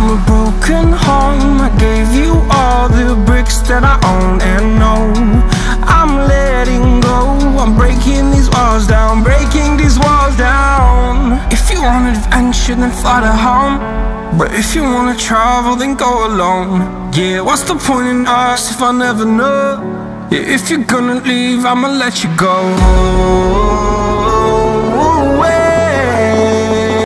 from a broken home. I gave you all the bricks that I own and know. I'm letting go, I'm breaking these walls down, breaking these walls down. If you want adventure, then fly to home. But if you wanna travel, then go alone. Yeah, what's the point in us if I never know? Yeah, if you're gonna leave, I'ma let you go.